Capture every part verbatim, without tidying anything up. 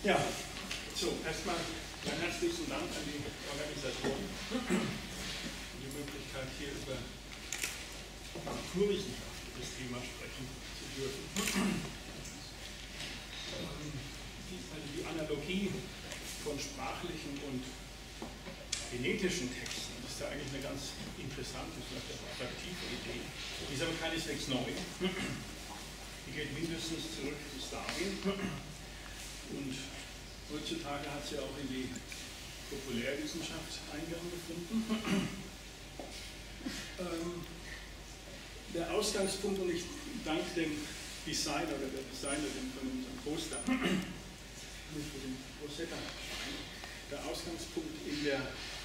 Ja, so, erstmal einen herzlichen Dank an die Organisation und die Möglichkeit, hier über naturwissenschaftliches Thema sprechen zu dürfen. Also die Analogie von sprachlichen und genetischen Texten, das ist ja eigentlich eine ganz interessante, vielleicht auch attraktive Idee. Die ist aber keineswegs neu. Die geht mindestens zurück bis dahin. Und heutzutage hat sie auch in die Populärwissenschaft Eingang gefunden. ähm, der Ausgangspunkt, und ich danke dem Designer oder der Designerin von unserem Poster, für den Rosetta-Stein, der Ausgangspunkt in der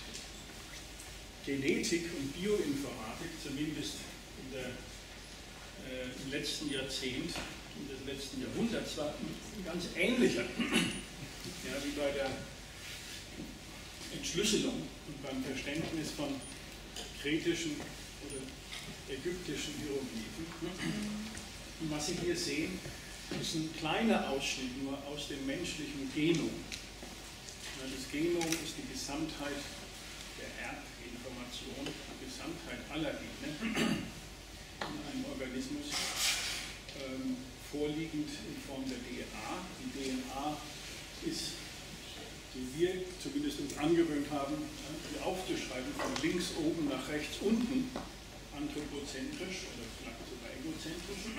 Genetik und Bioinformatik, zumindest in der, äh, im letzten Jahrzehnt, in des letzten Jahrhunderts, war ein ganz ähnlicher, ja, wie bei der Entschlüsselung und beim Verständnis von kretischen oder ägyptischen Hieroglyphen. Und was Sie hier sehen, ist ein kleiner Ausschnitt nur aus dem menschlichen Genom. Ja, das Genom ist die Gesamtheit der Erbinformation, die Gesamtheit aller Gene in einem Organismus, ähm, vorliegend in Form der D N A. Die D N A ist, die wir zumindest uns angewöhnt haben, die aufzuschreiben, von links oben nach rechts unten, anthropozentrisch oder vielleicht sogar egozentrisch.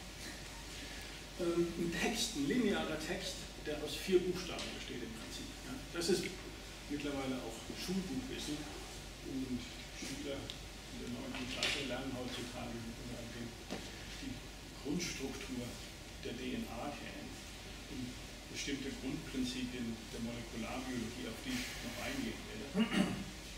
Ähm, ein Text, ein linearer Text, der aus vier Buchstaben besteht im Prinzip. Ja. Das ist mittlerweile auch Schulbuchwissen, und Schüler in der neunten Klasse lernen heutzutage die Grundstruktur der D N A kennen und bestimmte Grundprinzipien der Molekularbiologie, auf die ich noch eingehen werde.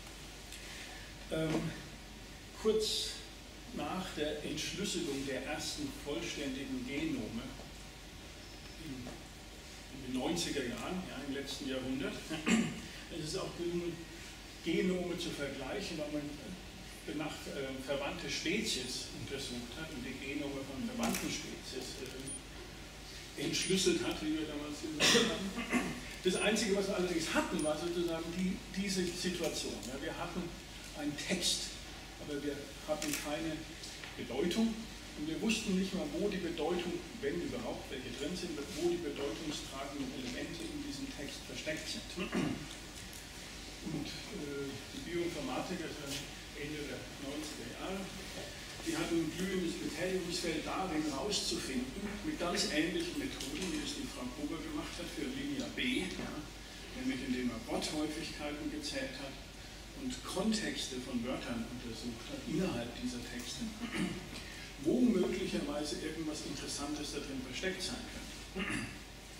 Ähm, kurz nach der Entschlüsselung der ersten vollständigen Genome in, in den neunziger Jahren, ja, im letzten Jahrhundert, es ist auch gelungen, Genome zu vergleichen, weil man nach äh, verwandte Spezies untersucht hat und die Genome von verwandten Spezies äh, entschlüsselt hat, wie wir damals gesagt haben. Das Einzige, was wir allerdings hatten, war sozusagen die, diese Situation. Ja, wir hatten einen Text, aber wir hatten keine Bedeutung und wir wussten nicht mal, wo die Bedeutung, wenn überhaupt welche drin sind, wo die bedeutungstragenden Elemente in diesem Text versteckt sind. Und äh, die Bioinformatiker, also Ende der neunziger Jahre, die hatten ein glühendes Betätigungsfeld darin, herauszufinden, mit ganz ähnlichen Methoden, wie es die Frau Gruber gemacht hat für Linie B, ja, nämlich indem er Worthäufigkeiten gezählt hat und Kontexte von Wörtern untersucht hat innerhalb dieser Texte, wo möglicherweise irgendwas Interessantes da drin versteckt sein könnte.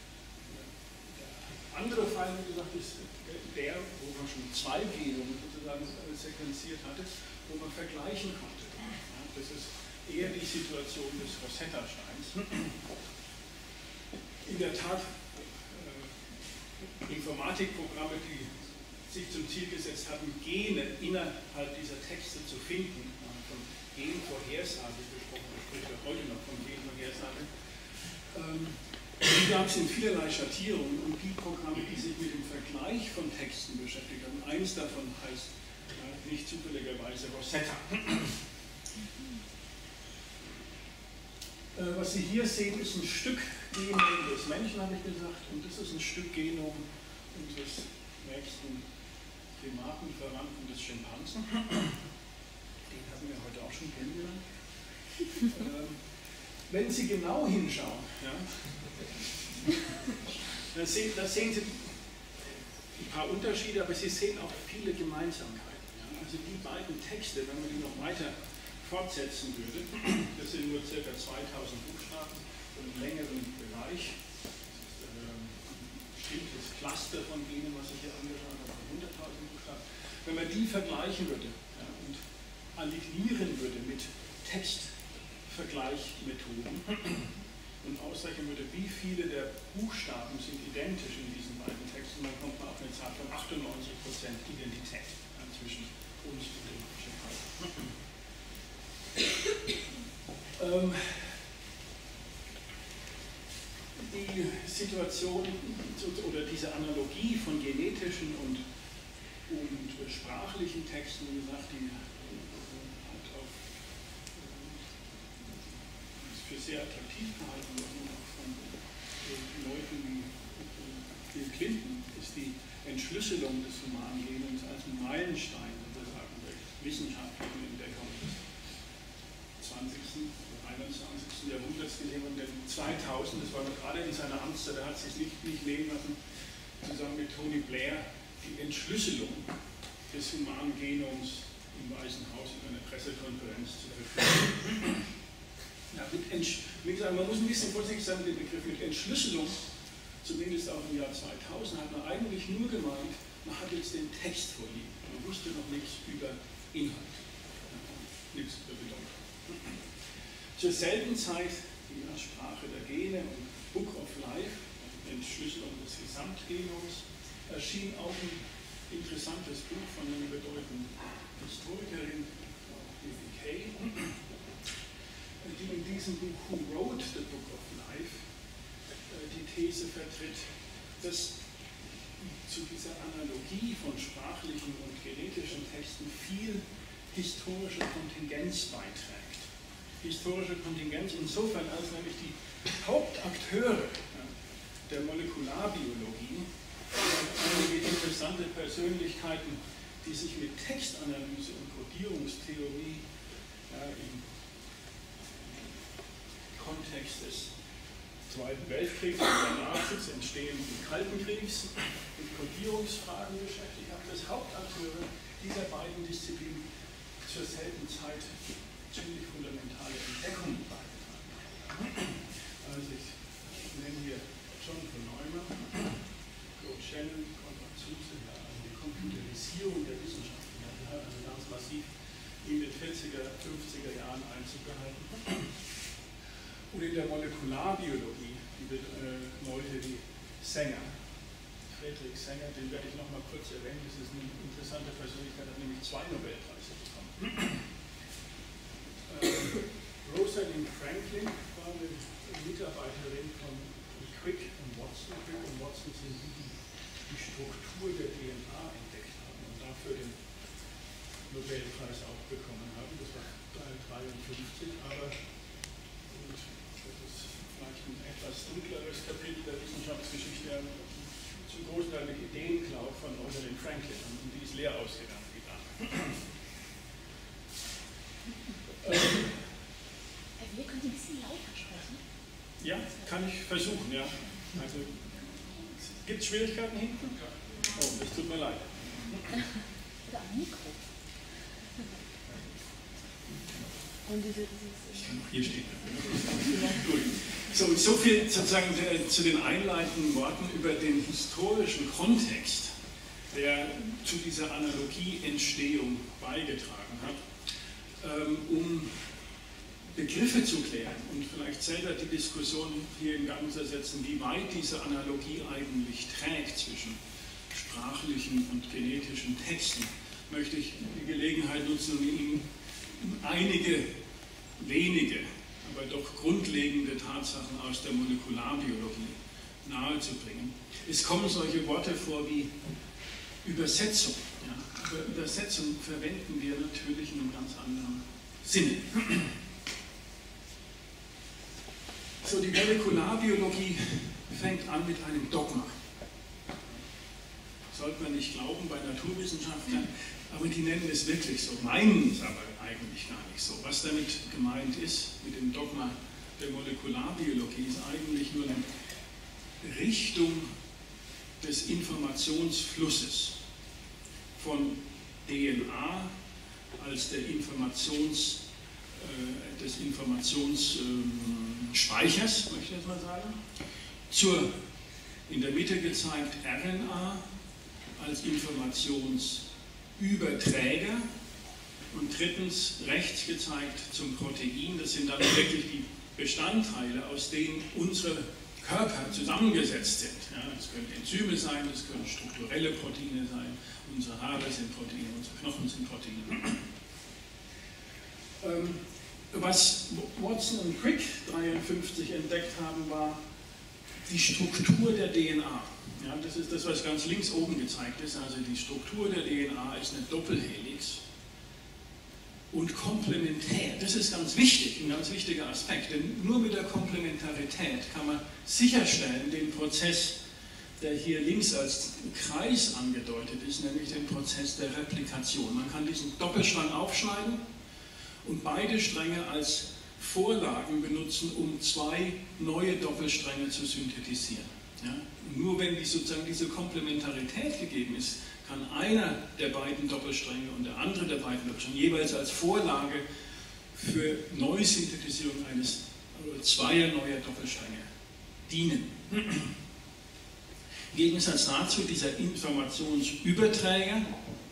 Der andere Fall, wie gesagt, ist der, wo man schon zwei Genome sozusagen sequenziert hatte, wo man vergleichen konnte. Ja, das ist eher die Situation des Rosetta-Steins. In der Tat, äh, Informatikprogramme, die sich zum Ziel gesetzt haben, Gene innerhalb dieser Texte zu finden, man hat von Genvorhersage gesprochen, man spricht ja heute noch von Genvorhersage, ähm, die gab es in vielerlei Schattierungen, und die Programme, die sich mit dem Vergleich von Texten beschäftigt haben, eins davon heißt ja, nicht zufälligerweise Rosetta. Äh, was Sie hier sehen, ist ein Stück Genom des Menschen, habe ich gesagt, und das ist ein Stück Genom unseres nächsten Primatenverwandten des Schimpansen. Den haben wir heute auch schon kennengelernt. ähm, wenn Sie genau hinschauen, ja, da, sehen, da sehen Sie ein paar Unterschiede, aber Sie sehen auch viele Gemeinsamkeiten. Ja. Also die beiden Texte, wenn man die noch weiter fortsetzen würde, das sind nur ca. zweitausend Buchstaben und im längeren Bereich. Das ist ein bestimmtes Cluster von Genen, was ich hier angeschaut habe, von hunderttausend Buchstaben. Wenn man die vergleichen würde, ja, und alignieren würde mit Textvergleichmethoden und ausrechnen würde, wie viele der Buchstaben sind identisch in diesen beiden Texten, dann kommt man auf eine Zahl von achtundneunzig Prozent Identität ja, zwischen uns und dem Schimpansen. ähm, die Situation oder diese Analogie von genetischen und, und sprachlichen Texten, wie gesagt, die hat auch für sehr attraktiv gehalten worden, auch von Leuten wie Bill Clinton, ist die Entschlüsselung des humanen Genoms als Meilenstein sozusagen der wissenschaftlichen Entdeckung des zwanzigsten einundzwanzigsten Jahrhunderts gesehen und im zweitausend, das war noch gerade in seiner Amtszeit, er hat sich nicht, nicht nehmen lassen, zusammen mit Tony Blair die Entschlüsselung des humanen Genoms im Weißen Haus in einer Pressekonferenz zu verfügen. Ja, mit wie gesagt, man muss ein bisschen vorsichtig sein mit dem Begriff. Mit Entschlüsselung, zumindest auch im Jahr zweitausend, hat man eigentlich nur gemeint, man hat jetzt den Text vorliegen. Man wusste noch nichts über Inhalt, nichts über Bedeutung. Zur selben Zeit, die Sprache der Gene und Book of Life, Entschlüsselung des Gesamtgenoms, erschien auch ein interessantes Buch von einer bedeutenden Historikerin, Vivi Kay, die in diesem Buch Who Wrote the Book of Life die These vertritt, dass zu dieser Analogie von sprachlichen und genetischen Texten viel historische Kontingenz beiträgt. Historische Kontingenz insofern, als nämlich die Hauptakteure der Molekularbiologie, einige interessante Persönlichkeiten, die sich mit Textanalyse und Kodierungstheorie ja, im Kontext des Zweiten Weltkriegs und danach des entstehenden Kalten Kriegs mit Kodierungsfragen beschäftigt haben, dass Hauptakteure dieser beiden Disziplinen zur selben Zeit ziemlich fundamentale Entdeckungen beigetragen haben. Also ich nenne hier John von Neumann, Claude Shannon, Konrad Zuse, ja, also die Computerisierung der Wissenschaften, ja, die hat also ganz massiv in den vierziger, fünfziger Jahren Einzug gehalten. Und in der Molekularbiologie, die wird, äh, Leute wie Sanger, Friedrich Sanger, den werde ich noch mal kurz erwähnen, das ist eine interessante Persönlichkeit, hat nämlich zwei Nobelpreise bekommen. Rosalind Franklin war eine Mitarbeiterin von Crick und Watson. Crick und Watson sind die, die die Struktur der D N A entdeckt haben und dafür den Nobelpreis auch bekommen haben. Das war neunzehnhundertdreiundfünfzig, aber und das ist vielleicht ein etwas dunkleres Kapitel der Wissenschaftsgeschichte, zum großen Teil mit Ideenklau von Rosalind Franklin, und die ist leer ausgegangen, die Dame. Wir können ein bisschen lauter sprechen. Ja, kann ich versuchen, ja. Also, gibt es Schwierigkeiten hinten? Oh, das tut mir leid. Oder am Mikro. Und diese, dieses Hier steht Gut. So, so viel sozusagen zu den einleitenden Worten über den historischen Kontext, der zu dieser Analogieentstehung beigetragen hat. Um Begriffe zu klären und vielleicht selber die Diskussion hier in Gang zu setzen, wie weit diese Analogie eigentlich trägt zwischen sprachlichen und genetischen Texten, möchte ich die Gelegenheit nutzen, um Ihnen einige wenige, aber doch grundlegende Tatsachen aus der Molekularbiologie nahezubringen. Es kommen solche Worte vor wie Übersetzung. Ja, aber Übersetzung verwenden wir natürlich in einem ganz anderen Sinne. So, die Molekularbiologie fängt an mit einem Dogma. Sollte man nicht glauben bei Naturwissenschaftlern, aber die nennen es wirklich so, meinen es aber eigentlich gar nicht so. Was damit gemeint ist, mit dem Dogma der Molekularbiologie, ist eigentlich nur eine Richtung des Informationsflusses von D N A als der Informations, äh, des Informationsspeichers, äh, möchte ich jetzt mal sagen, zur in der Mitte gezeigt R N A als Informationsüberträger und drittens rechts gezeigt zum Protein. Das sind dann wirklich die Bestandteile, aus denen unsere Körper zusammengesetzt sind. Ja, das können Enzyme sein, das können strukturelle Proteine sein, unsere Haare sind Proteine, unsere Knochen sind Proteine. Ähm, was Watson und Crick neunzehnhundertdreiundfünfzig entdeckt haben, war die Struktur der D N A. Ja, das ist das, was ganz links oben gezeigt ist. Also die Struktur der D N A ist eine Doppelhelix und komplementär. Das ist ganz wichtig, ein ganz wichtiger Aspekt. Denn nur mit der Komplementarität kann man sicherstellen, den Prozess, der hier links als Kreis angedeutet ist, nämlich den Prozess der Replikation. Man kann diesen Doppelstrang aufschneiden und beide Stränge als Vorlagen benutzen, um zwei neue Doppelstränge zu synthetisieren. Ja? Nur wenn die, sozusagen diese Komplementarität gegeben ist, kann einer der beiden Doppelstränge und der andere der beiden Doppelstränge jeweils als Vorlage für Neusynthetisierung eines oder zweier neuer Doppelstränge dienen. Im Gegensatz dazu dieser Informationsüberträger,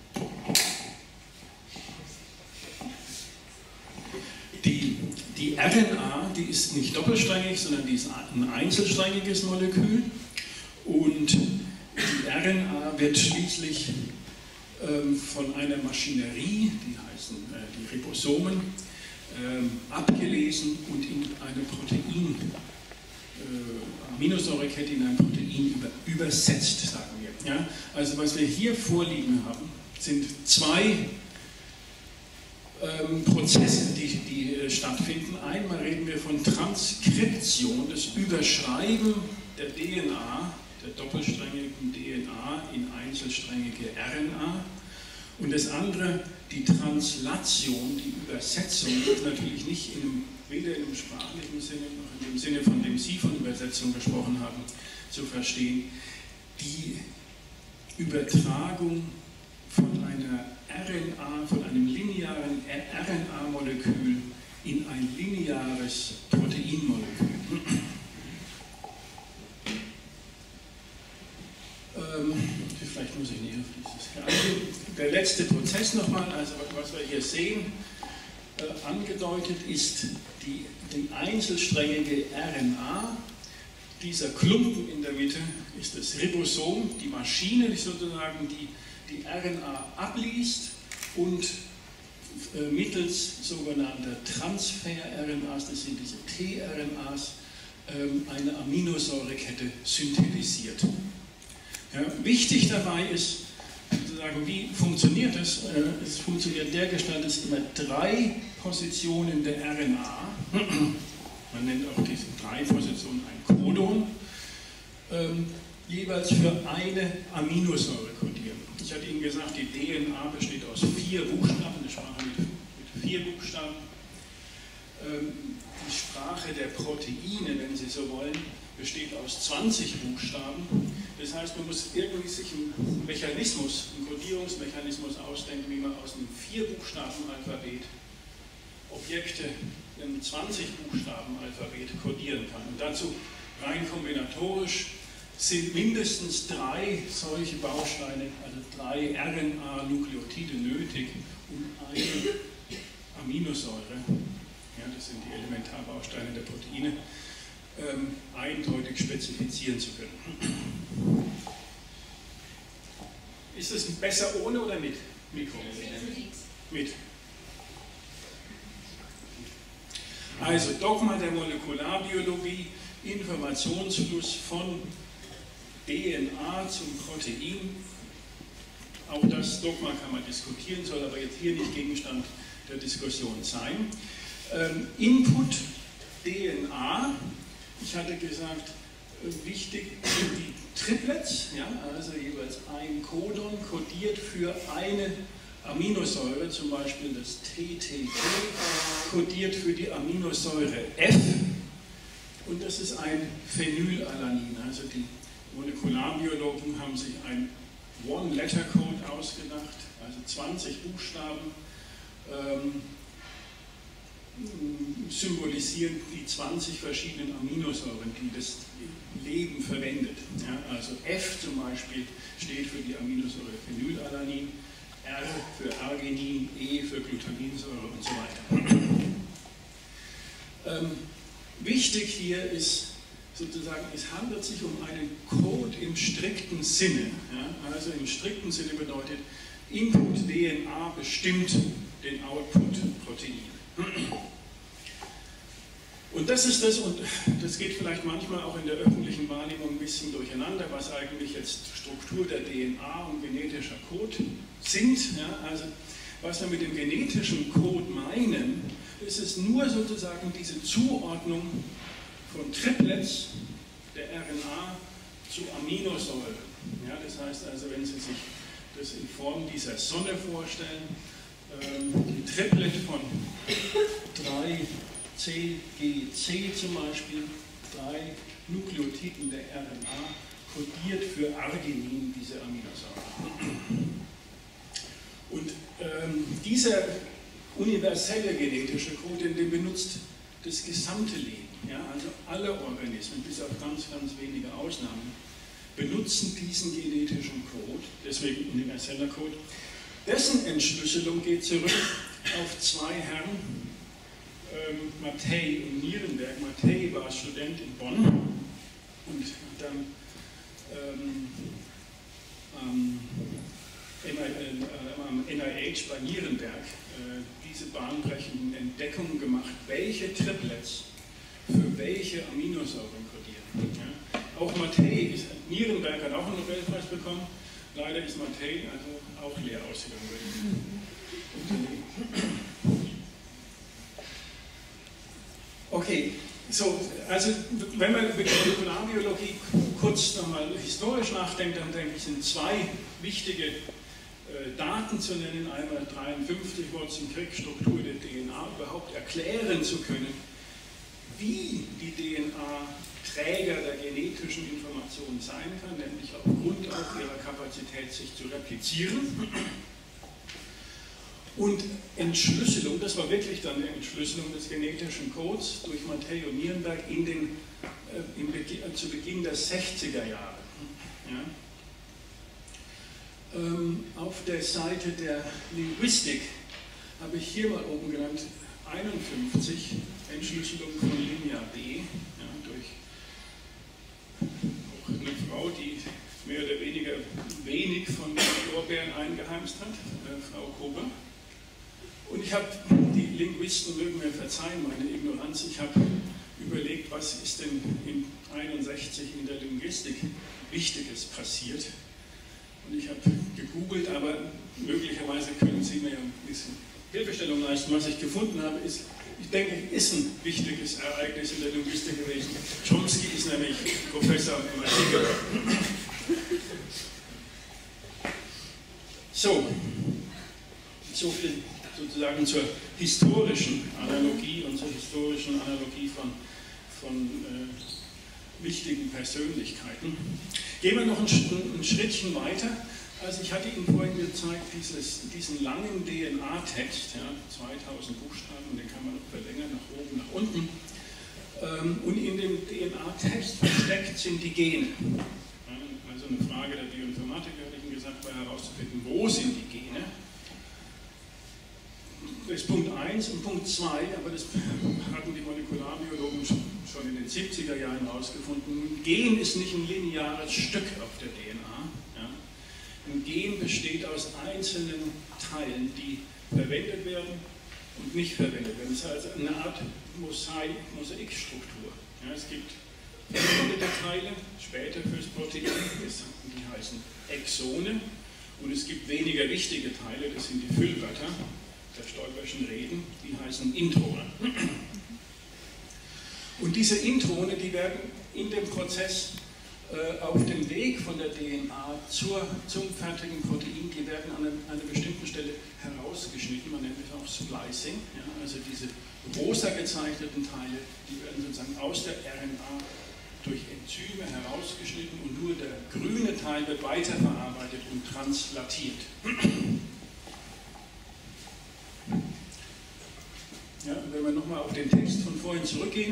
die, die R N A, die ist nicht doppelsträngig, sondern die ist ein einzelsträngiges Molekül und die R N A wird schließlich ähm, von einer Maschinerie, die heißen äh, die Ribosomen, ähm, abgelesen und in eine Protein, äh, Aminosäurekette in ein Protein über, übersetzt, sagen wir. Ja? Also was wir hier vorliegen haben, sind zwei ähm, Prozesse, die, die äh, stattfinden. Einmal reden wir von Transkription, das Überschreiben der D N A, der doppelsträngigen D N A in einzelsträngige R N A und das andere die Translation, die Übersetzung, ist natürlich nicht in einem, weder in einem sprachlichen Sinne noch in dem Sinne, von dem Sie von Übersetzung gesprochen haben, zu verstehen, die Übertragung von einer R N A, von einem linearen R N A-Molekül in ein lineares Proteinmolekül. Ähm, vielleicht muss ich nicht auf dieses. Also der letzte Prozess nochmal, also was wir hier sehen, äh, angedeutet ist die, die einzelsträngige R N A. Dieser Klumpen in der Mitte ist das Ribosom, die Maschine, die sozusagen die, die R N A abliest und äh, mittels sogenannter Transfer-R N As, das sind diese tRNAs, äh, eine Aminosäurekette synthetisiert. Ja, wichtig dabei ist, sozusagen, wie funktioniert das? Äh, es funktioniert dergestalt, dass immer drei Positionen der R N A, man nennt auch diese drei Positionen ein Codon, ähm, jeweils für eine Aminosäure kodieren. Ich hatte Ihnen gesagt, die D N A besteht aus vier Buchstaben, eine Sprache mit, mit vier Buchstaben. Ähm, die Sprache der Proteine, wenn Sie so wollen, besteht aus zwanzig Buchstaben. Das heißt, man muss irgendwie sich einen Mechanismus, einen Kodierungsmechanismus ausdenken, wie man aus einem vier-Buchstaben-Alphabet Objekte in einem zwanzig-Buchstaben-Alphabet kodieren kann. Und dazu rein kombinatorisch sind mindestens drei solche Bausteine, also drei R N A-Nukleotide nötig, um eine Aminosäure, ja, das sind die Elementarbausteine der Proteine, ähm, eindeutig spezifizieren zu können. Ist es besser ohne oder mit Mikro? Mit. Also Dogma der Molekularbiologie, Informationsfluss von D N A zum Protein. Auch das Dogma kann man diskutieren, soll aber jetzt hier nicht Gegenstand der Diskussion sein. Ähm, Input D N A, ich hatte gesagt, wichtig sind die Triplets, ja, also jeweils ein Codon kodiert für eine Aminosäure, zum Beispiel das T T T, kodiert für die Aminosäure F und das ist ein Phenylalanin. Also die Molekularbiologen haben sich ein One-Letter-Code ausgedacht, also zwanzig Buchstaben, ähm, symbolisieren die zwanzig verschiedenen Aminosäuren, die das Leben verwendet. Ja, also F zum Beispiel steht für die Aminosäure Phenylalanin, R für Arginin, E für Glutaminsäure und so weiter. Ähm, wichtig hier ist sozusagen, es handelt sich um einen Code im strikten Sinne. Ja, also im strikten Sinne bedeutet, Input D N A bestimmt den Output Protein. Und das ist das, und das geht vielleicht manchmal auch in der öffentlichen Wahrnehmung ein bisschen durcheinander, was eigentlich jetzt Struktur der D N A und genetischer Code sind. Ja, also was wir mit dem genetischen Code meinen, ist es nur sozusagen diese Zuordnung von Triplets der R N A zu Aminosäuren. Ja, das heißt also, wenn Sie sich das in Form dieser Sonne vorstellen, ähm, ein Triplet von drei C G C zum Beispiel, drei Nukleotiden der R N A, kodiert für Arginin diese Aminosäure. Und ähm, dieser universelle genetische Code, den benutzt das gesamte Leben. Ja? Also alle Organismen, bis auf ganz, ganz wenige Ausnahmen, benutzen diesen genetischen Code, deswegen universeller Code. Dessen Entschlüsselung geht zurück auf zwei Herren, ähm, Mattei und Nierenberg. Mattei war Student in Bonn und dann ähm, ähm, am N I H bei Nierenberg äh, diese bahnbrechenden Entdeckungen gemacht, welche Triplets für welche Aminosäuren kodieren. Ja. Auch Mattei, ist, Nierenberg hat auch einen Nobelpreis bekommen, leider ist Mattei also auch leer ausgegangen. Okay, so, also wenn man über die Molekularbiologie kurz nochmal historisch nachdenkt, dann denke ich, sind zwei wichtige äh, Daten zu nennen. Einmal dreiundfünfzig, Wurzelkrieg-Struktur der D N A überhaupt erklären zu können, wie die D N A Träger der genetischen Information sein kann, nämlich aufgrund auch ihrer Kapazität, sich zu replizieren. Und Entschlüsselung, das war wirklich dann die Entschlüsselung des genetischen Codes durch Mattei und Nierenberg in den, äh, im Beginn, äh, zu Beginn der sechziger Jahre. Ja. Ähm, auf der Seite der Linguistik habe ich hier mal oben genannt einundfünfzig, Entschlüsselung von Linear B, ja, durch auch eine Frau, die mehr oder weniger wenig von den Lorbeeren eingeheimst hat, äh, Frau Kober. Und ich habe, die Linguisten mögen mir verzeihen, meine Ignoranz, ich habe überlegt, was ist denn in einundsechzig in der Linguistik Wichtiges passiert. Und ich habe gegoogelt, aber möglicherweise können Sie mir ja ein bisschen Hilfestellung leisten. Was ich gefunden habe, ist, ich denke, ist ein wichtiges Ereignis in der Linguistik gewesen. Chomsky ist nämlich Professor am M I T geworden. So, so viel sozusagen zur historischen Analogie und zur historischen Analogie von, von äh, wichtigen Persönlichkeiten. Gehen wir noch ein, ein Schrittchen weiter. Also ich hatte Ihnen vorhin gezeigt, dieses, diesen langen D N A-Text, ja, zweitausend Buchstaben, den kann man noch verlängern, nach oben, nach unten. Ähm, und in dem D N A-Text versteckt sind die Gene. Ja, also eine Frage der Bioinformatik, hatte ich Ihnen gesagt, war herauszufinden, wo sind die Gene. Das ist Punkt eins und Punkt zwei, aber das hatten die Molekularbiologen schon in den siebziger Jahren herausgefunden. Ein Gen ist nicht ein lineares Stück auf der D N A. Ja. Ein Gen besteht aus einzelnen Teilen, die verwendet werden und nicht verwendet werden. Es ist also eine Art Mosaik, Mosaikstruktur. Ja, es gibt verwendete Teile, später fürs Protein, die heißen Exone, und es gibt weniger wichtige Teile, das sind die Füllwörter der Stoiberschen Reden, die heißen Introne. Und diese Introne, die werden in dem Prozess äh, auf dem Weg von der D N A zur, zum fertigen Protein, die werden an, einem, an einer bestimmten Stelle herausgeschnitten, man nennt es auch Splicing, ja, also diese rosa gezeichneten Teile, die werden sozusagen aus der R N A durch Enzyme herausgeschnitten und nur der grüne Teil wird weiterverarbeitet und translatiert. Ja, wenn wir nochmal auf den Text von vorhin zurückgehen,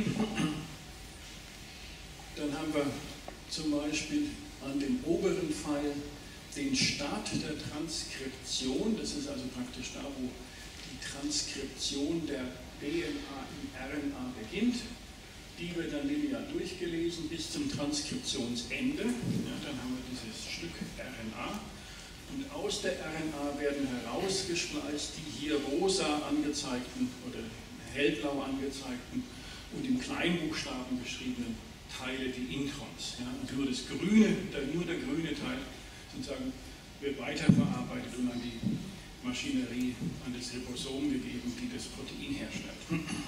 dann haben wir zum Beispiel an dem oberen Pfeil den Start der Transkription. Das ist also praktisch da, wo die Transkription der D N A in R N A beginnt. Die wird dann linear durchgelesen bis zum Transkriptionsende. Ja, dann haben wir dieses Stück R N A. Und aus der R N A werden herausgespleist die hier rosa angezeigten oder hellblau angezeigten und im Kleinbuchstaben beschriebenen Teile, die Introns. Ja, und nur das grüne, nur der grüne Teil sozusagen wird weiterverarbeitet und an die Maschinerie, an das Ribosom gegeben, die das Protein herstellt.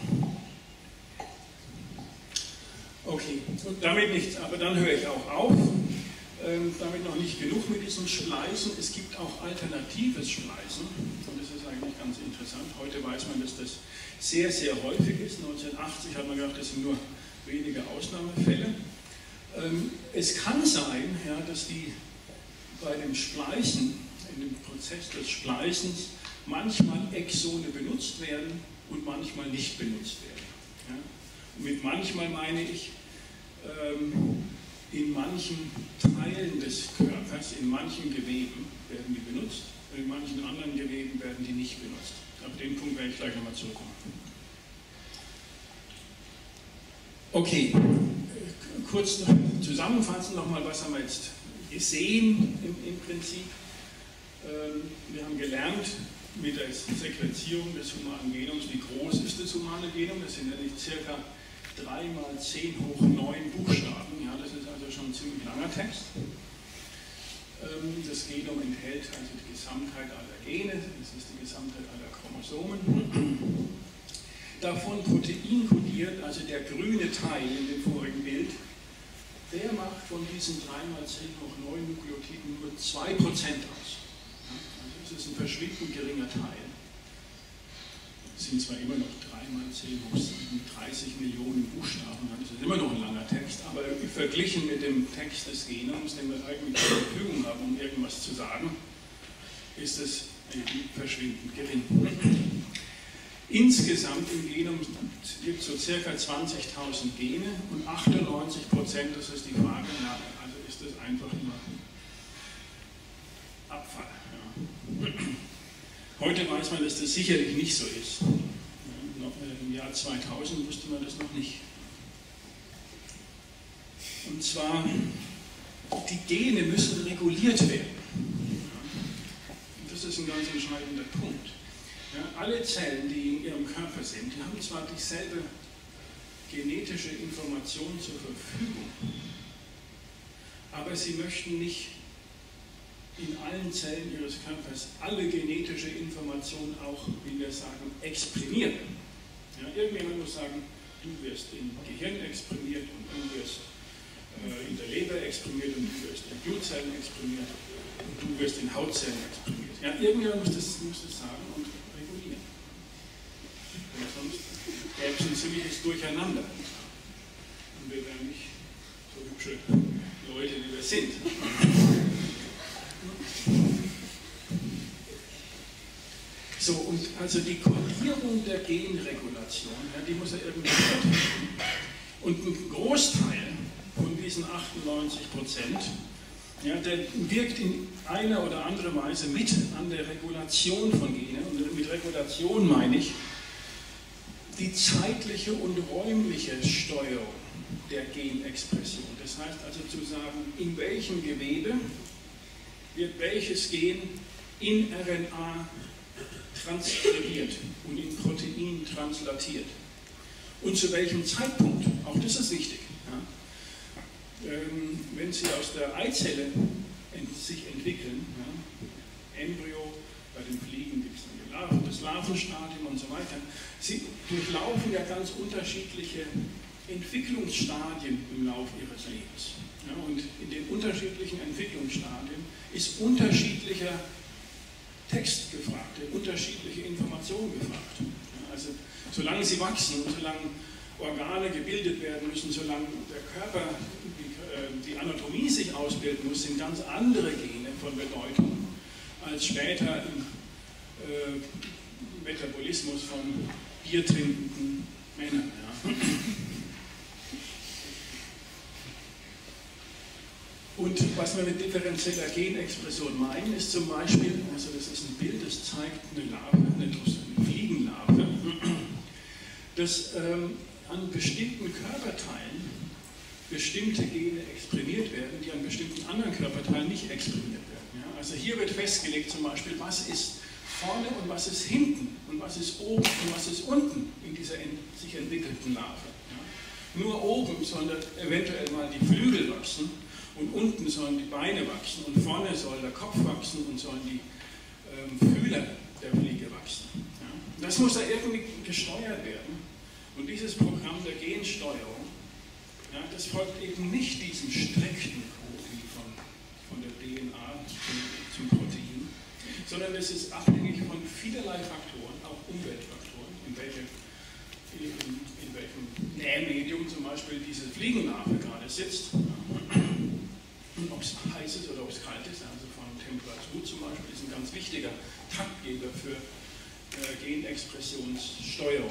Okay, und damit nichts, aber dann höre ich auch auf. Ähm, damit noch nicht genug mit diesem Spleißen. Es gibt auch alternatives Spleißen und das ist eigentlich ganz interessant. Heute weiß man, dass das sehr, sehr häufig ist. neunzehnhundertachtzig hat man gedacht, das sind nur wenige Ausnahmefälle. Ähm, es kann sein, ja, dass die bei dem Spleißen, in dem Prozess des Spleißens, manchmal Exone benutzt werden und manchmal nicht benutzt werden. Ja. Und mit manchmal meine ich, ähm, in manchen Teilen des Körpers, in manchen Geweben werden die benutzt, und in manchen anderen Geweben werden die nicht benutzt. Auf den Punkt werde ich gleich nochmal zurückkommen. Okay, kurz zusammenfassen nochmal, was haben wir jetzt gesehen im, im Prinzip. Ähm, wir haben gelernt mit der Sequenzierung des humanen Genoms, wie groß ist das humane Genom, das sind ja nicht circa drei mal zehn hoch neun Buchstaben, ja, das ist also schon ein ziemlich langer Text. Ähm, das Genom enthält also die Gesamtheit aller Gene, das ist die Gesamtheit aller Chromosomen. Davon proteinkodiert, also der grüne Teil in dem vorigen Bild, der macht von diesen drei mal zehn hoch neun Nukleotiden nur zwei Prozent aus. Ja, also das ist ein verschwindend geringer Teil. Es sind zwar immer noch drei mal zehn hoch siebenunddreißig Millionen Buchstaben, das ist immer noch ein langer Text, aber verglichen mit dem Text des Genoms, den wir eigentlich zur Verfügung haben, um irgendwas zu sagen, ist es verschwindend gering. Insgesamt im Genom gibt es so ca. zwanzigtausend Gene und achtundneunzig Prozent, das ist die Frage, na, also ist das einfach nur Abfall. Ja. Heute weiß man, dass das sicherlich nicht so ist. Ja, noch im Jahr zweitausend wusste man das noch nicht. Und zwar, die Gene müssen reguliert werden. Und das ist ein ganz entscheidender Punkt. Ja, alle Zellen, die in ihrem Körper sind, die haben zwar dieselbe genetische Information zur Verfügung, aber sie möchten nicht in allen Zellen ihres Körpers alle genetische Informationen auch, wie wir sagen, exprimieren. Ja, irgendjemand muss sagen, du wirst im Gehirn exprimiert und du wirst äh, in der Leber exprimiert und du wirst in Blutzellen exprimiert und du wirst in Hautzellen exprimiert. Ja, irgendjemand muss das, muss das sagen und regulieren. Und sonst gäbe es ein ziemliches Durcheinander. Und wir wären nicht so hübsche Leute, wie wir sind. So, und also die Kodierung der Genregulation, ja, die muss ja irgendwie stattfinden. Und ein Großteil von diesen achtundneunzig Prozent, ja, der wirkt in einer oder anderen Weise mit an der Regulation von Genen. Und mit Regulation meine ich die zeitliche und räumliche Steuerung der Genexpression. Das heißt also zu sagen, in welchem Gewebe wird welches Gen in R N A transkribiert und in Protein translatiert. Und zu welchem Zeitpunkt, auch das ist wichtig. Ja. Ähm, wenn sie aus der Eizelle ent sich entwickeln, ja, Embryo, bei den Fliegen gibt es dann die Larven, das Larvenstadium und so weiter, sie durchlaufen ja ganz unterschiedliche Entwicklungsstadien im Laufe ihres Lebens. Ja, und in den unterschiedlichen Entwicklungsstadien ist unterschiedlicher Text gefragt, unterschiedliche Informationen gefragt. Ja, also solange sie wachsen und solange Organe gebildet werden müssen, solange der Körper, die, die Anatomie sich ausbilden muss, sind ganz andere Gene von Bedeutung als später im äh, Metabolismus von biertrinkenden Männern. Ja. Und was wir mit differenzieller Genexpression meinen, ist zum Beispiel, also das ist ein Bild, das zeigt eine Larve, eine Fliegenlarve, dass ähm, an bestimmten Körperteilen bestimmte Gene exprimiert werden, die an bestimmten anderen Körperteilen nicht exprimiert werden. Ja? Also hier wird festgelegt zum Beispiel, was ist vorne und was ist hinten und was ist oben und was ist unten in dieser sich entwickelten Larve. Ja. Nur oben sollen eventuell mal die Flügel wachsen und unten sollen die Beine wachsen und vorne soll der Kopf wachsen und sollen die ähm, Fühler der Fliege wachsen. Ja. Das muss da irgendwie gesteuert werden. Und dieses Programm der Gensteuerung, ja, das folgt eben nicht diesem strikten Code wie von, von der D N A zum, zum Protein, sondern es ist abhängig von vielerlei Faktoren, auch Umweltfaktoren, in, welche, in, in welchem Nährmedium zum Beispiel diese Fliegenlarve gerade sitzt. Und ob es heiß ist oder ob es kalt ist, also von Temperatur zum Beispiel, ist ein ganz wichtiger Taktgeber für äh, Genexpressionssteuerung.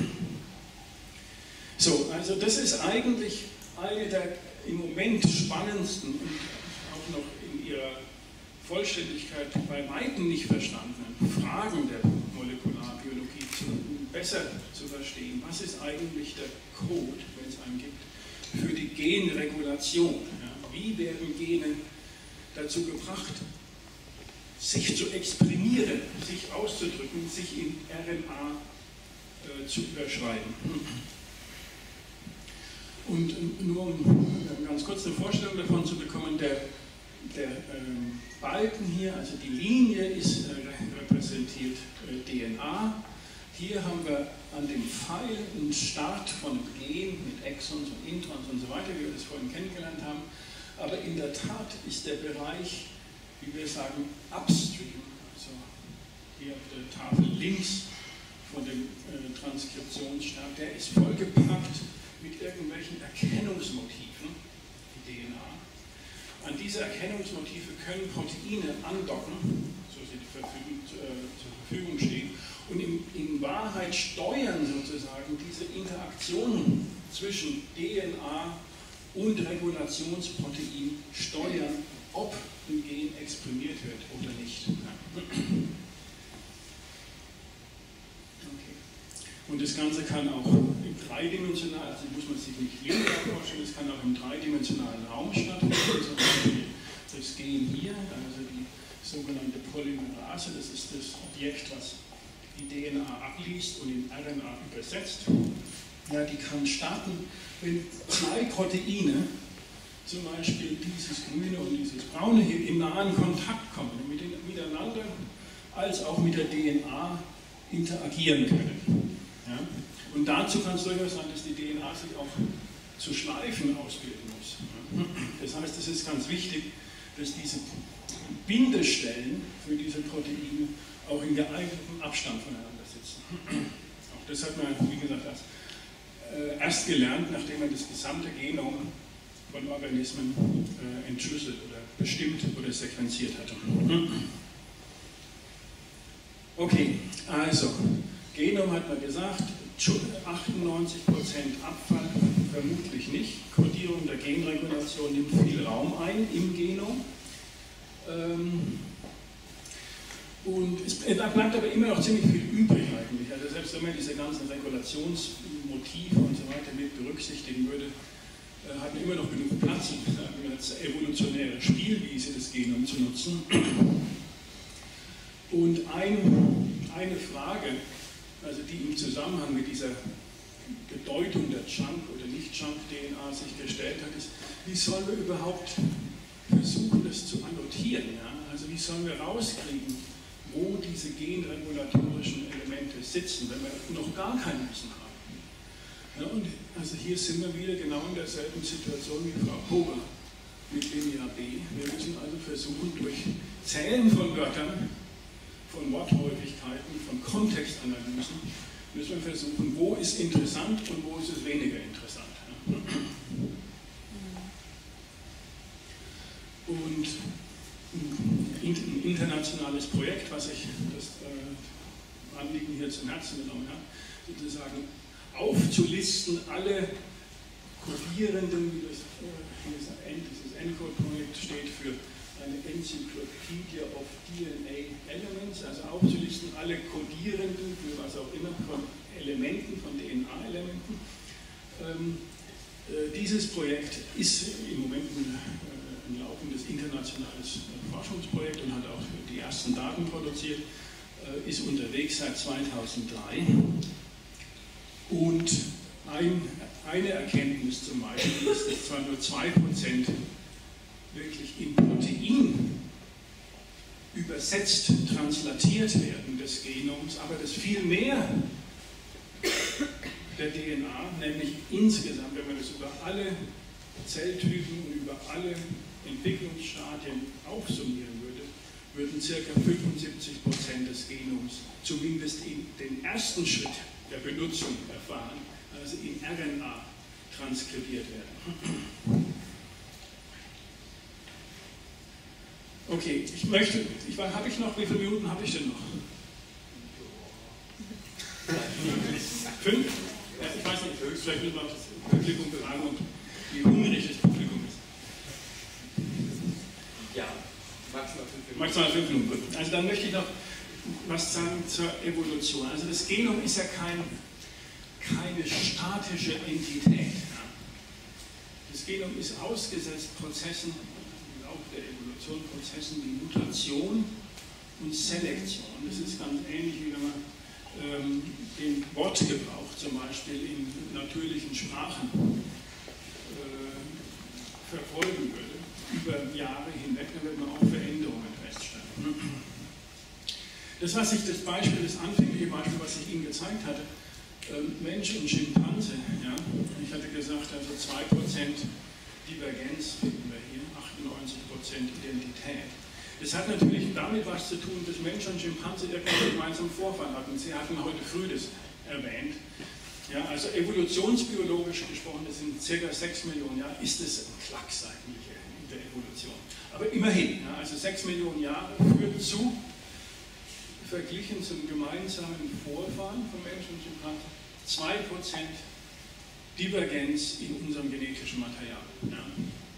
So, also das ist eigentlich eine der im Moment spannendsten und auch noch in ihrer Vollständigkeit bei weitem nicht verstandenen Fragen der Molekularbiologie zu, besser zu verstehen. Was ist eigentlich der Code, wenn es einen gibt, für die Genregulation? Ja, wie werden Gene dazu gebracht, sich zu exprimieren, sich auszudrücken, sich in R N A äh, zu überschreiben? Und nur um ganz kurz eine Vorstellung davon zu bekommen, der, der ähm, Balken hier, also die Linie ist äh, repräsentiert äh, D N A. Hier haben wir an dem Pfeil einen Start von einem Gen mit Exons und Introns und so weiter, wie wir das vorhin kennengelernt haben. Aber in der Tat ist der Bereich, wie wir sagen, upstream, also hier auf der Tafel links von dem äh, Transkriptionsstart, der ist vollgepackt mit irgendwelchen Erkennungsmotiven, die D N A. An diese Erkennungsmotive können Proteine andocken, so sie verfügen, äh, zur Verfügung stehen, und in, in Wahrheit steuern sozusagen diese Interaktionen zwischen D N A und Regulationsprotein, steuern, ob ein Gen exprimiert wird oder nicht. Und das Ganze kann auch im dreidimensionalen, also muss man sich nicht linear vorstellen, es kann auch im dreidimensionalen Raum stattfinden. Zum Beispiel das Gen hier, also die sogenannte Polymerase, das ist das Objekt, was die D N A abliest und in R N A übersetzt. Ja, die kann starten, wenn zwei Proteine, zum Beispiel dieses grüne und dieses braune, hier in nahen Kontakt kommen, mit den, miteinander als auch mit der D N A interagieren können. Ja? Und dazu kann es durchaus sein, dass die D N A sich auch zu Schleifen ausbilden muss. Ja? Das heißt, es ist ganz wichtig, dass diese Bindestellen für diese Proteine auch in geeignetem Abstand voneinander sitzen. Auch das hat man, wie gesagt, erst, äh, erst gelernt, nachdem man das gesamte Genom von Organismen äh, entschlüsselt oder bestimmt oder sequenziert hatte. Okay, also, Genom hat man gesagt, achtundneunzig Prozent Abfall, vermutlich nicht. Kodierung der Genregulation nimmt viel Raum ein im Genom. Ähm, und es, da bleibt aber immer noch ziemlich viel übrig eigentlich. Also selbst wenn man diese ganzen Regulationsmotive und so weiter mit berücksichtigen würde, äh, hat man immer noch genug Platz, um als evolutionäre Spielwiese das Genom zu nutzen. Und ein, eine Frage, also die im Zusammenhang mit dieser Bedeutung der Chunk- oder Nicht-Chunk-D N A sich gestellt hat, ist, wie sollen wir überhaupt versuchen, das zu annotieren? Ja? Also wie sollen wir rauskriegen, wo diese genregulatorischen Elemente sitzen, wenn wir noch gar kein Wissen haben? Ja, und also hier sind wir wieder genau in derselben Situation wie Frau Hoger mit Linear B. Wir müssen also versuchen, durch Zählen von Wörtern, von Worthäufigkeiten, von Kontextanalysen, müssen wir versuchen, wo ist interessant und wo ist es weniger interessant. Und ein internationales Projekt, was ich das äh, Anliegen hier zum Herzen genommen habe, sozusagen aufzulisten alle kodierenden, wie das, äh, dieses ENCODE-Projekt steht für eine Encyclopedia of D N A Elements, also aufzulisten alle kodierenden, für was auch immer, von Elementen, von D N A-Elementen. Ähm, äh, dieses Projekt ist im Moment ein, äh, ein laufendes internationales äh, Forschungsprojekt und hat auch die ersten Daten produziert. äh, ist unterwegs seit zweitausenddrei. Und ein, eine Erkenntnis zum Beispiel ist, dass zwar nur zwei Prozent wirklich in Protein übersetzt, translatiert werden des Genoms, aber dass viel mehr der D N A, nämlich insgesamt, wenn man das über alle Zelltypen und über alle Entwicklungsstadien aufsummieren würde, würden ca. fünfundsiebzig Prozent des Genoms zumindest in den ersten Schritt der Benutzung erfahren, also in R N A transkribiert werden. Okay, ich möchte, ich, habe ich noch, wie viele Minuten habe ich denn noch? Fünf? Ja, ich weiß nicht, vielleicht müssen wir auch das Publikum befragen und wie hungrig das Publikum ist. Ja, maximal fünf Minuten. Maximal fünf Minuten, gut. Also dann möchte ich noch was sagen zur Evolution. Also das Genom ist ja kein, keine statische Entität. Ja. Das Genom ist ausgesetzt Prozessen, im Laufe der Evolution, Prozessen wie Mutation und Selektion. Das ist ganz ähnlich, wie wenn man ähm, den Wortgebrauch zum Beispiel in natürlichen Sprachen äh, verfolgen würde, über Jahre hinweg, dann wird man auch Veränderungen feststellen. Das, was ich, das Beispiel, das anfängliche Beispiel, was ich Ihnen gezeigt hatte, ähm, Mensch und Schimpanse, ja, ich hatte gesagt, also zwei Prozent Divergenz finden wir hier, achtundneunzig Prozent Identität. Das hat natürlich damit was zu tun, dass Mensch und Schimpanse irgendeinen gemeinsamen Vorfall hatten. Sie hatten heute früh das erwähnt. Ja, also evolutionsbiologisch gesprochen, das sind ca. sechs Millionen Jahre, ist es ein Klacks eigentlich in der Evolution. Aber immerhin, ja, also sechs Millionen Jahre führt zu, verglichen zum gemeinsamen Vorfahren von Mensch und Schimpanse, zwei Prozent Divergenz in unserem genetischen Material. Ja.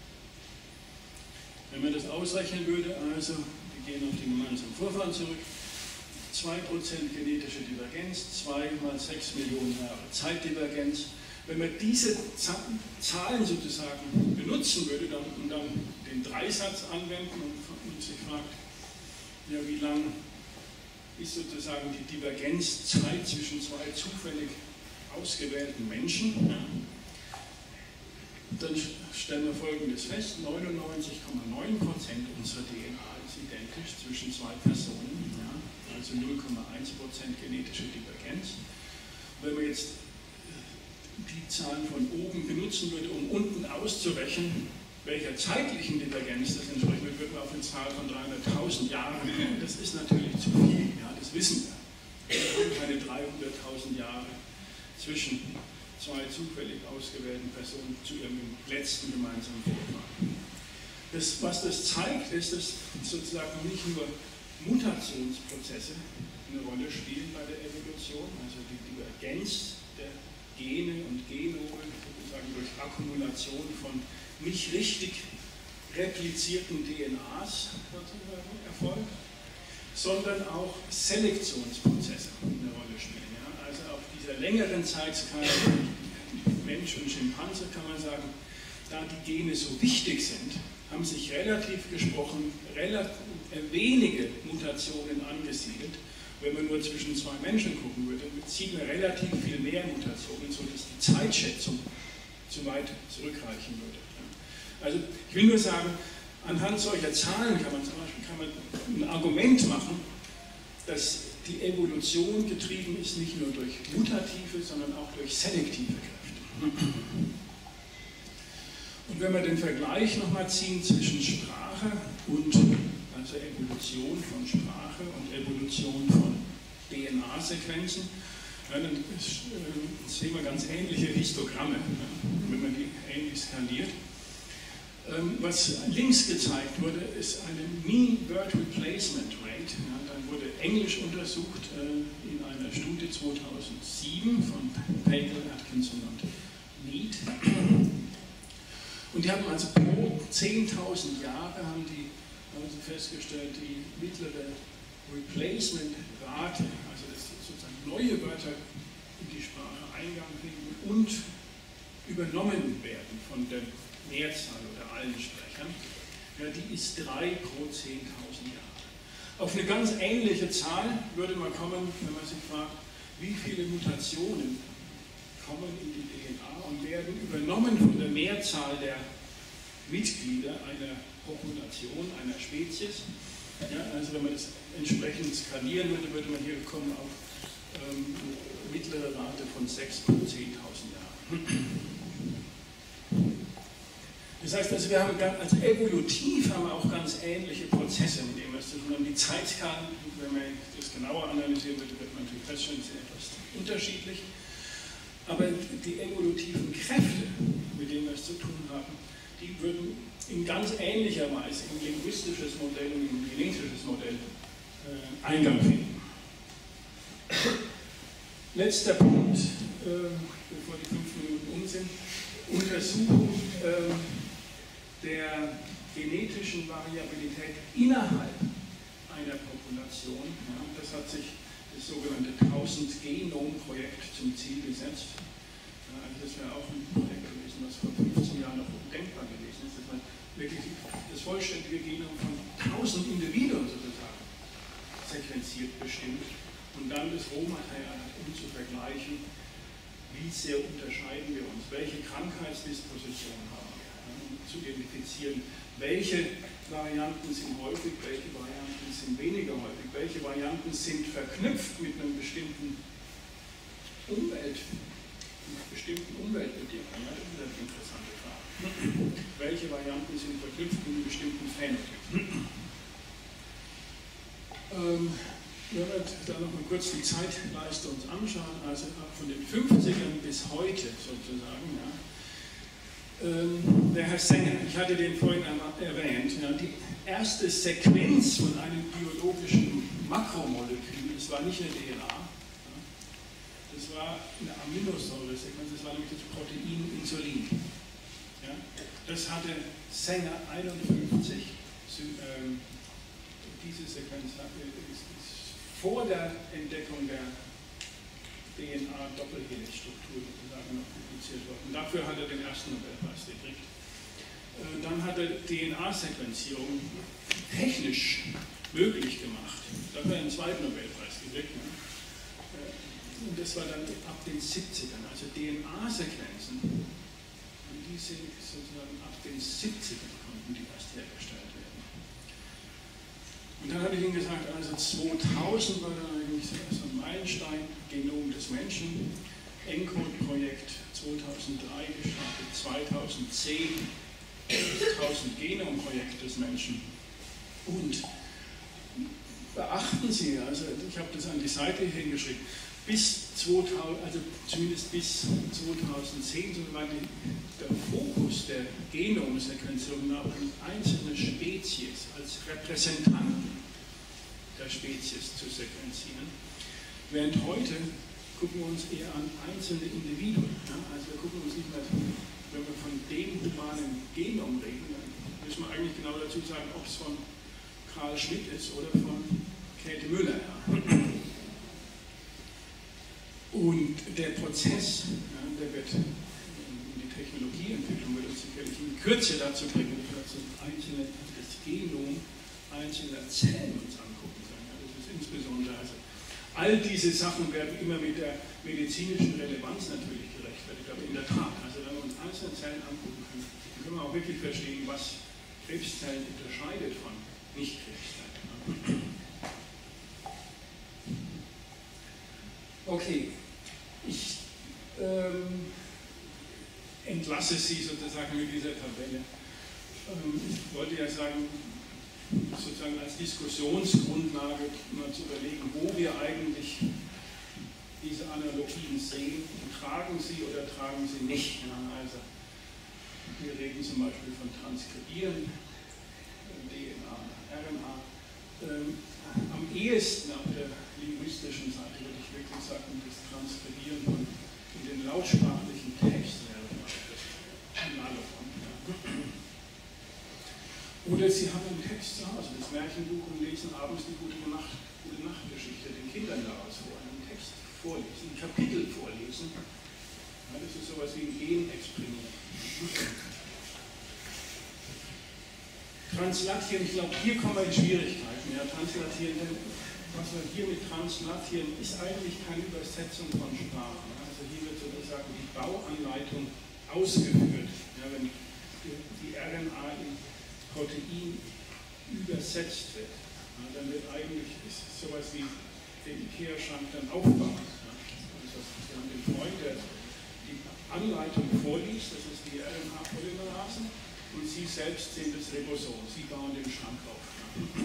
Wenn man das ausrechnen würde, also wir gehen auf den gemeinsamen Vorfahren zurück, zwei Prozent genetische Divergenz, zwei mal sechs Millionen Jahre Zeitdivergenz. Wenn man diese Zahlen sozusagen benutzen würde dann, und dann den Dreisatz anwenden und, und sich fragt, ja, wie lang ist sozusagen die Divergenzzeit zwischen zwei zufällig ausgewählten Menschen, ja, dann stellen wir Folgendes fest: neunundneunzig Komma neun Prozent unserer D N A ist identisch zwischen zwei Personen, ja, also null Komma eins Prozent genetische Divergenz. Wenn man jetzt die Zahlen von oben benutzen würde, um unten auszurechnen, welcher zeitlichen Divergenz das entspricht, würde man auf eine Zahl von dreihunderttausend Jahren kommen. Das ist natürlich zu viel, ja, das wissen wir. Es sind keine dreihunderttausend Jahre zwischen zwei zufällig ausgewählten Personen zu ihrem letzten gemeinsamen Vorfahren. Das, was das zeigt, ist, dass sozusagen nicht nur Mutationsprozesse eine Rolle spielen bei der Evolution, also die Divergenz der Gene und Genome sozusagen durch Akkumulation von nicht richtig replizierten D N As sozusagen erfolgt, sondern auch Selektionsprozesse eine Rolle spielen. Ja? Also auf dieser längeren Zeitskala, Mensch und Schimpanse, kann man sagen, da die Gene so wichtig sind, haben sich relativ gesprochen relativ, äh, wenige Mutationen angesiedelt. Wenn man nur zwischen zwei Menschen gucken würde, sieht man relativ viel mehr Mutationen, sodass die Zeitschätzung zu weit zurückreichen würde. Also ich will nur sagen, anhand solcher Zahlen kann man zum Beispiel kann man ein Argument machen, dass die Evolution getrieben ist nicht nur durch mutative, sondern auch durch selektive Kräfte. Und wenn wir den Vergleich nochmal ziehen zwischen Sprache und also Evolution von Sprache und Evolution von D N A-Sequenzen, ja, dann sehen wir ganz ähnliche Histogramme, wenn man die ähnlich skaliert. Was links gezeigt wurde, ist eine Mean Word Replacement Rate. Ja, dann wurde Englisch untersucht äh, in einer Studie zweitausendsieben von Pagel, Atkinson und Mead. Und die haben also pro zehntausend Jahre haben die haben sie festgestellt, die mittlere Replacement-Rate, also dass sozusagen neue Wörter in die Sprache Eingang finden und übernommen werden von der Mehrzahl oder allen Sprechern, ja, die ist drei pro zehntausend Jahre. Auf eine ganz ähnliche Zahl würde man kommen, wenn man sich fragt, wie viele Mutationen kommen in die D N A und werden übernommen von der Mehrzahl der Mitglieder einer Population, einer Spezies. Ja, also wenn man das entsprechend skalieren würde, würde man hier kommen auf ähm, mittlere Rate von sechs pro zehntausend Jahren. Das heißt also, wir haben ganz, also evolutiv haben wir auch ganz ähnliche Prozesse, mit denen wir es zu tun haben. Die Zeitskalen, wenn man das genauer analysieren würde, wird man natürlich feststellen, sind etwas unterschiedlich. Aber die evolutiven Kräfte, mit denen wir es zu tun haben, die würden in ganz ähnlicher Weise in linguistisches Modell und in genetisches Modell äh, Eingang finden. Letzter Punkt, äh, bevor die fünf Minuten um sind: Untersuchung äh, der genetischen Variabilität innerhalb einer Population. Ja, das hat sich das sogenannte tausend-Genom-Projekt zum Ziel gesetzt. Ja, also das wäre auch ein Projekt gewesen, was vor fünfzehn Jahren noch undenkbar gewesen ist, dass man wirklich das vollständige Genom von tausend Individuen sozusagen sequenziert bestimmt und dann das Rohmaterial hat, um zu vergleichen, wie sehr unterscheiden wir uns, welche Krankheitsdispositionen haben wir, ja, um zu identifizieren, welche Varianten sind häufig, welche Varianten sind weniger häufig, welche Varianten sind verknüpft mit einem bestimmten Umwelt, mit bestimmten Umweltbedingungen. Ja, das ist eine interessante Frage. Welche Varianten sind verknüpft mit einem bestimmten Phänotyp? Ähm, wenn wir da nochmal kurz die Zeitleiste uns anschauen, also von den fünfzigern bis heute sozusagen, ja. Ähm, der Herr Sanger, ich hatte den vorhin einmal erwähnt, ja, die erste Sequenz von einem biologischen Makromolekül, das war nicht eine D N A, ja, das war eine Aminosäure-Sequenz, das war nämlich das Protein Insulin. Ja. Das hatte Sanger einundfünfzig, ähm, diese Sequenz ist, ist vor der Entdeckung der D N A-Doppelhelixstruktur sozusagen noch publiziert worden. Dafür hat er den ersten Nobelpreis gekriegt. Dann hat er D N A-Sequenzierung technisch möglich gemacht. Dafür hat er den zweiten Nobelpreis gekriegt. Und das war dann ab den siebzigern. Also D N A-Sequenzen, die sind sozusagen ab den siebzigern konnten die erst hergestellt werden. Und dann habe ich ihm gesagt, also zweitausend war dann eigentlich so ein Meilenstein, Genom des Menschen, ENCODE-Projekt zweitausenddrei gestartet, zweitausendzehn das tausend-Genom-Projekt des Menschen. Und beachten Sie, also ich habe das an die Seite hingeschrieben, bis zweitausend, also zumindest bis zweitausendzehn, so war die, der Fokus der Genomsequenzierung auf einzelne Spezies als Repräsentanten der Spezies zu sequenzieren. Während heute gucken wir uns eher an einzelne Individuen. Ja? Also wir gucken uns nicht mehr, wenn wir von dem humanen Genom reden, dann müssen wir eigentlich genau dazu sagen, ob es von Karl Schmidt ist oder von Käthe Müller. Ja? Und der Prozess, ja, der wird in die Technologieentwicklung wird uns sicherlich in Kürze dazu bringen, dass wir einzelne, das Genom einzelner Zellen uns angucken können. Ja, das ist insbesondere, also all diese Sachen werden immer mit der medizinischen Relevanz natürlich gerechtfertigt, aber in der Tat, also wenn wir uns einzelne Zellen angucken können, dann können wir auch wirklich verstehen, was Krebszellen unterscheidet von Nicht-Krebszellen. Okay, ich ähm, entlasse Sie sozusagen mit dieser Tabelle. Ähm, ich wollte ja sagen, sozusagen als Diskussionsgrundlage mal zu überlegen, wo wir eigentlich diese Analogien sehen. Tragen sie oder tragen sie nicht? Ja, also, wir reden zum Beispiel von Transkribieren, D N A, R N A. Ähm, am ehesten auf der linguistischen Seite würde ich wirklich sagen, das Transkribieren von in den lautsprachlichen Text wäre das Analogon. Ja. Oder Sie haben einen Text zu Hause, das Märchenbuch, und lesen abends die gute Nacht, gute Nachtgeschichte den Kindern daraus vor, einen Text vorlesen, ein Kapitel vorlesen. Ja, das ist sowas wie ein Genexprimieren. Translatien, ich glaube, hier kommen wir in Schwierigkeiten. Ja, translatieren, was wir hier mit translatieren, ist eigentlich keine Übersetzung von Sprache. Also hier wird sozusagen die Bauanleitung ausgeführt. Ja, wenn die R N A in Protein übersetzt wird, ja, dann wird eigentlich ist sowas wie den IKEA-Schrank dann aufbauen. Ja. Also wir haben den Freund, der die Anleitung vorliest, das ist die R N A-Polymerase, und Sie selbst sind das Ribosom, Sie bauen den Schrank auf. Ja.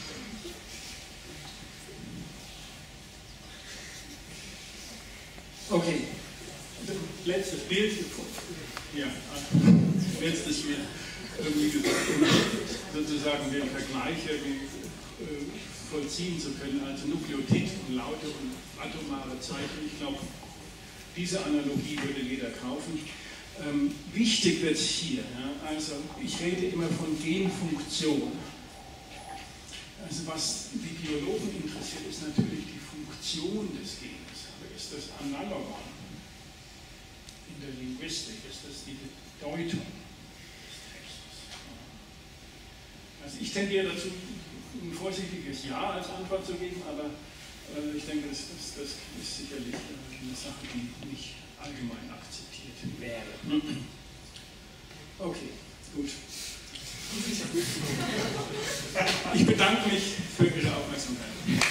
Okay, letztes Bild. Ja, letztes Bild. Wie gesagt, um sozusagen den Vergleich irgendwie äh, vollziehen zu können, also Nukleotid und Laute und atomare Zeichen. Ich glaube, diese Analogie würde jeder kaufen. Ähm, wichtig wird es hier, ja, also ich rede immer von Genfunktion. Also was die Biologen interessiert, ist natürlich die Funktion des Gens. Aber ist das Analogon in der Linguistik? Ist das die Bedeutung des Textes? Also ich tendiere dazu, ein vorsichtiges Ja als Antwort zu geben, aber äh, ich denke, das, das, das ist sicherlich äh, eine Sache, die nicht allgemein akzeptiert wäre. Okay, gut. Ich bedanke mich für Ihre Aufmerksamkeit.